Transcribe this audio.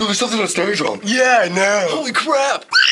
There's something on stage wrong. Yeah, I know. Holy crap!